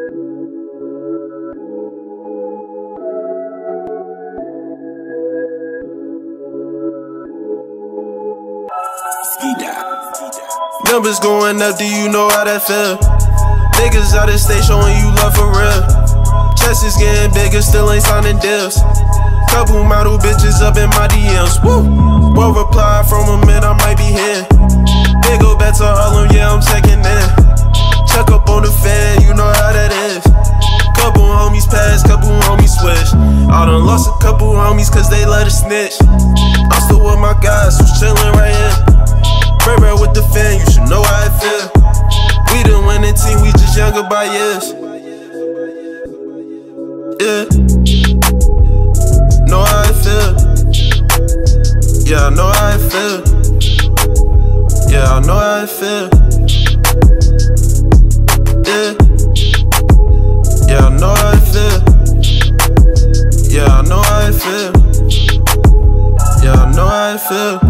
Numbers going up, do you know how that feel? Niggas out of state showing you love for real. Chest is getting bigger, still ain't signing deals. Couple model bitches up in my DMs. Woo! Well reply from a man, I might be here. Big go back to Harlem, yeah, I'm checking in. Check up on the fan, you know how that is. Couple homies pass, couple homies switch. I done lost a couple homies cause they let us snitch. I'm still with my guys who's chillin' right here. Rare with the fan, you should know how I feel. We the winning team, we just younger by years. Yeah. Know how I feel. Yeah, I know how I feel. Yeah, I know how I feel. Yeah. Yeah, I know how I feel. Yeah, I know how I feel. Yeah, I know how I feel.